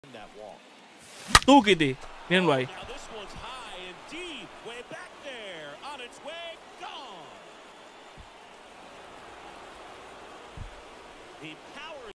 that wall. Tuh kitty. Yan why. Now this one's high and deep, way back there, on its way, gone. He powered